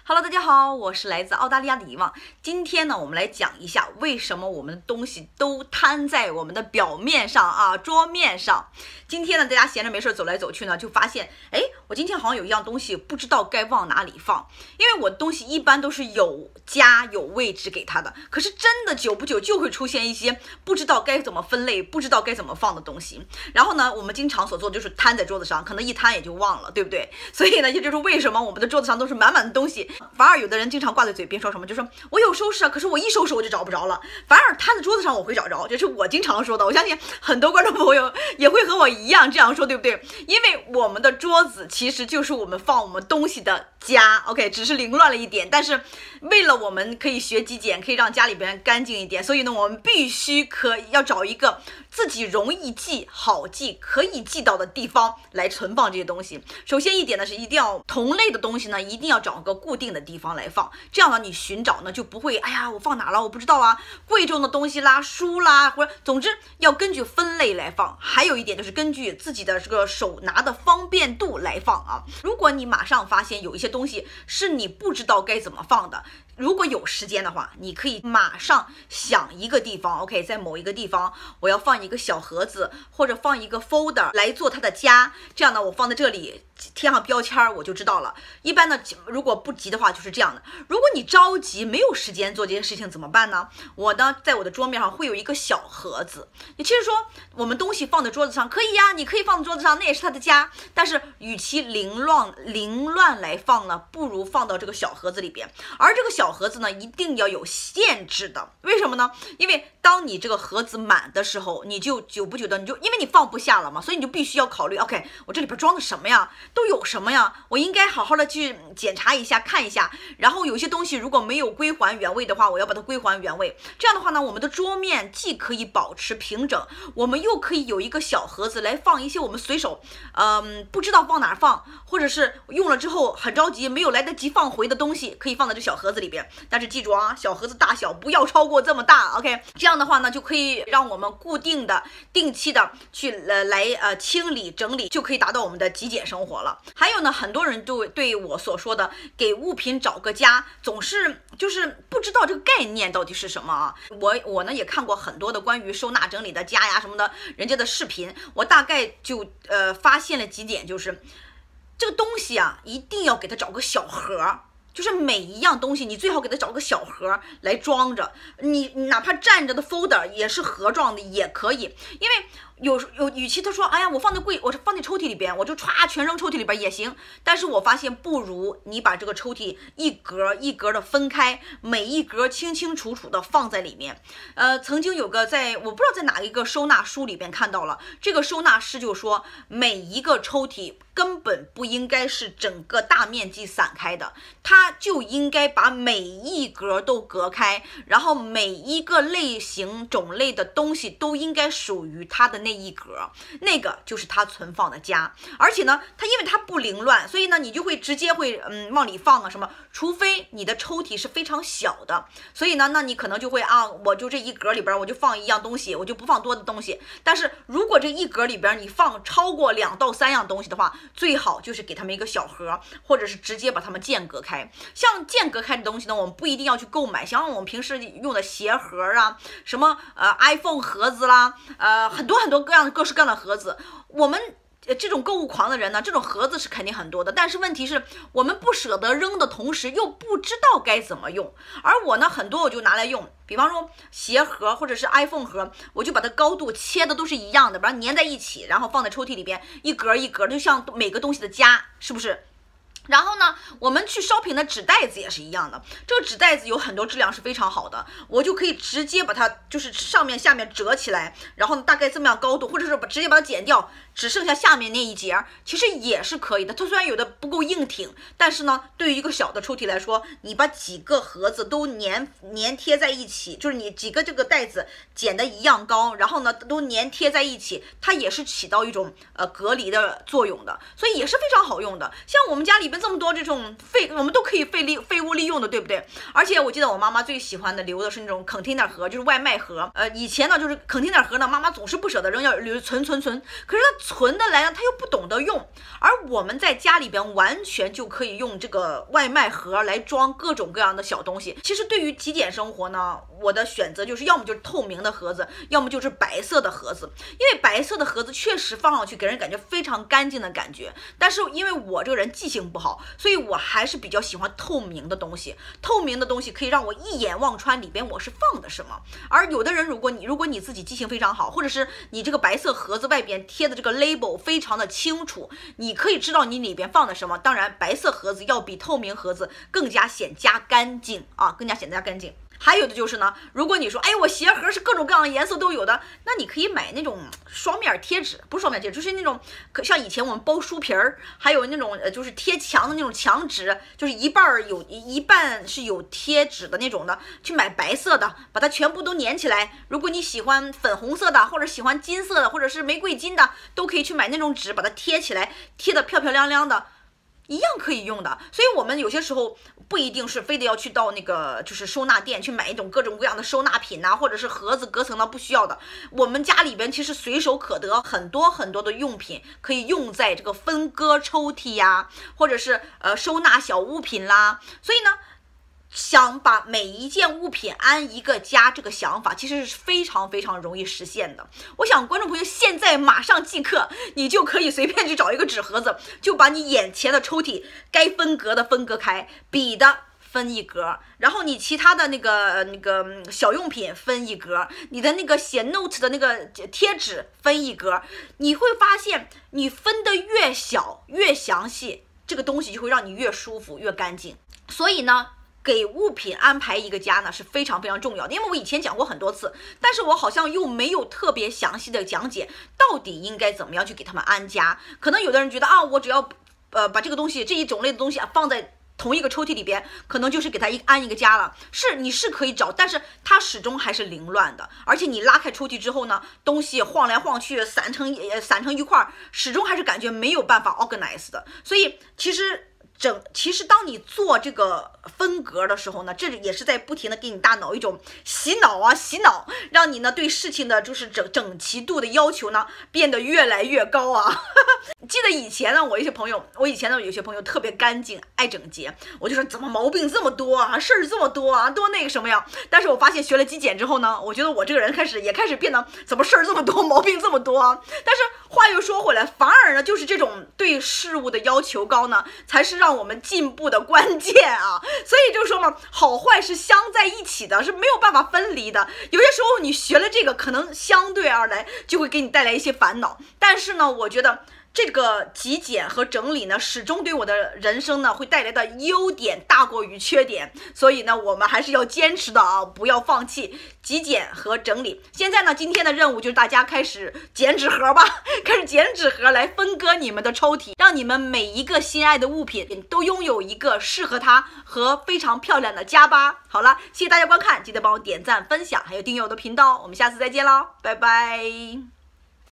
Hello， 大家好，我是来自澳大利亚的遗忘。今天呢，我们来讲一下为什么我们的东西都摊在我们的表面上啊，桌面上。今天呢，大家闲着没事走来走去呢，就发现，我今天好像有一样东西不知道该往哪里放，因为我的东西一般都是有家有位置给它的，可是真的久不久就会出现一些不知道该怎么分类、不知道该怎么放的东西。然后呢，我们经常所做的就是摊在桌子上，可能一摊也就忘了，对不对？所以呢，这就是为什么我们的桌子上都是满满的东西。反而有的人经常挂在嘴边说什么，就说我有收拾啊，可是我一收拾我就找不着了。反而摊在桌子上我会找着，这是我经常说的。我相信很多观众朋友也会和我一样这样说，对不对？因为我们的桌子其实就是我们放我们东西的家 ，OK， 只是凌乱了一点，但是为了我们可以学极简，可以让家里边干净一点，所以呢，我们必须要找一个自己容易记、好记、可以记到的地方来存放这些东西。首先一点呢是一定要同类的东西呢，一定要找个固定的地方来放，这样呢你寻找呢就不会，我放哪了我不知道啊，贵重的东西啦、书啦，或者总之要根据分类来放。还有一点就是根据自己的这个手拿的方便度来放啊。如果你马上发现有一些东西是你不知道该怎么放的，如果有时间的话，你可以马上想一个地方 ，OK， 在某一个地方我要放一个小盒子或者放一个 folder 来做它的家，这样呢我放在这里贴上标签我就知道了。一般呢如果不急的话就是这样的。如果你着急没有时间做这件事情怎么办呢？我呢在我的桌面上会有一个小盒子。也其实说我们东西放在桌子上可以呀，你可以放在桌子上，那也是它的家，但是与其凌乱来放呢，不如放到这个小盒子里边。而这个小盒子呢一定要有限制的，为什么呢？因为当你这个盒子满的时候，你就久不久的因为你放不下了嘛，所以你就必须要考虑 OK， 我这里边装的什么呀，都有什么呀，我应该好好的去检查一下看一下，然后有些东西如果没有归还原位的话，我要把它归还原位。这样的话呢，我们的桌面既可以保持平整，我们又可以有一个小盒子来放一些我们随手不知道往哪放，或者是用了之后很着急没有来得及放回的东西，可以放在这小盒子里边。但是记住啊，小盒子大小不要超过这么大 ，OK， 这样的话呢就可以让我们固定的定期的去来清理整理，就可以达到我们的极简生活了。还有呢，很多人都对我所说的给物品找个家，总是就是不知道这个概念到底是什么啊。我呢也看过很多的关于收纳整理的家呀什么的人家的视频，我大概就发现了几点，就是这个东西啊一定要给它找个小盒。就是每一样东西你最好给它找个小盒来装着，你哪怕站着的 folder 也是盒状的也可以。因为与其他说我放在我放在抽屉里边，我就歘全扔抽屉里边也行，但是我发现不如你把这个抽屉一格一格的分开，每一格清清楚楚的放在里面。曾经有个我不知道在哪一个收纳书里边看到了，这个收纳师就说每一个抽屉根本不应该是整个大面积散开的，它就应该把每一格都隔开，然后每一个类型种类的东西都应该属于它的那一格，那个就是它存放的家。而且呢因为它不凌乱，所以呢你就会直接会往里放啊什么，除非你的抽屉是非常小的，所以呢那你可能就会我就这一格里边我就放一样东西，我就不放多的东西。但是如果这一格里边你放超过2到3样东西的话，最好就是给他们一个小盒，或者是直接把它们间隔开。像间隔开的东西呢，我们不一定要去购买，像我们平时用的鞋盒啊，什么iPhone 盒子啦，很多很多各式各样的盒子。我们这种购物狂的人呢，这种盒子是肯定很多的，但是问题是我们不舍得扔的同时又不知道该怎么用。而我呢很多我就拿来用，比方说鞋盒或者是 iPhone 盒，我就把它高度切的都是一样的，把它粘在一起，然后放在抽屉里边一格一格，就像每个东西的家，是不是？然后呢，我们去shopping的纸袋子也是一样的，这个纸袋子有很多质量是非常好的，我就可以直接把它就是上面下面折起来，然后大概这么样高度，或者是直接把它剪掉，只剩下下面那一节，其实也是可以的。它虽然有的不够硬挺，但是呢，对于一个小的抽屉来说，你把几个盒子都粘贴在一起，就是你几个这个袋子剪的一样高，然后呢都粘贴在一起，它也是起到一种隔离的作用的，所以也是非常好用的。像我们家里边们这么多这种我们都可以废物利用的，对不对？而且我记得我妈妈最喜欢的留的是那种 container 盒，就是外卖盒。以前呢就是 container 盒呢，妈妈总是不舍得扔，要留存。可是她存的来呢，她又不懂得用。而我们在家里边完全就可以用这个外卖盒来装各种各样的小东西。其实对于极简生活呢，我的选择就是要么就是透明的盒子，要么就是白色的盒子。因为白色的盒子确实放上去给人感觉非常干净的感觉，但是因为我这个人记性不好，所以我还是比较喜欢透明的东西。透明的东西可以让我一眼望穿里边我是放的什么。而有的人，如果你自己记性非常好，或者是你这个白色盒子外边贴的这个 label 非常的清楚，你可以知道你里边放的什么。当然，白色盒子要比透明盒子更加显加干净啊，更加显得加干净。还有的就是呢，如果你说，哎，我鞋盒是各种各样的颜色都有的，那你可以买那种双面贴纸，不是双面贴纸，就是那种像以前我们包书皮儿，还有那种就是贴墙的那种墙纸，就是一半是有贴纸的那种的，去买白色的，把它全部都粘起来。如果你喜欢粉红色的，或者喜欢金色的，或者是玫瑰金的，都可以去买那种纸，把它贴起来，贴得漂漂亮亮的。一样可以用的。所以我们有些时候不一定是非得要去到那个就是收纳店去买一种各种各样的收纳品呐，或者是盒子隔层的，不需要的。我们家里边其实随手可得很多很多的用品，可以用在这个分割抽屉呀，或者是收纳小物品啦。所以呢，想把每一件物品安一个家，这个想法其实是非常非常容易实现的。我想观众朋友现在马上即刻，你就可以随便去找一个纸盒子，就把你眼前的抽屉该分隔的分割开，笔的分一格，然后你其他的那个小用品分一格，你的那个写 note 的那个贴纸分一格，你会发现你分的越小越详细，这个东西就会让你越舒服越干净。所以呢，给物品安排一个家呢是非常非常重要的。因为我以前讲过很多次，但是我好像又没有特别详细的讲解到底应该怎么样去给他们安家。可能有的人觉得啊，我只要把这个东西这一种类的东西放在同一个抽屉里边，可能就是给它安一个家了。你是可以找，但是它始终还是凌乱的。而且你拉开抽屉之后呢，东西晃来晃去，散成一块，始终还是感觉没有办法 organize 的。所以其实当你做这个分隔的时候呢，这也是在不停的给你大脑一种洗脑，让你呢对事情的就是整齐度的要求呢变得越来越高啊。记得以前呢，我以前的有些朋友特别干净爱整洁，我就说怎么毛病这么多啊，事儿这么多啊，多那个什么呀。但是我发现学了极简之后呢，我觉得我这个人开始变得怎么事儿这么多，毛病这么多啊。但是话又说回来，反而呢就是这种对事物的要求高呢，才是让我们进步的关键啊。所以就说嘛，好坏是相在一起的，是没有办法分离的。有些时候你学了这个，可能相对而来就会给你带来一些烦恼。但是呢，我觉得这个极简和整理呢，始终对我的人生呢会带来的优点大过于缺点。所以呢，我们还是要坚持的啊，不要放弃极简和整理。现在呢，今天的任务就是大家开始剪纸盒吧，开始剪纸盒来分割你们的抽屉，让你们每一个心爱的物品都拥有一个适合它和非常漂亮的家吧。好了，谢谢大家观看，记得帮我点赞、分享，还有订阅我的频道。我们下次再见喽，拜拜。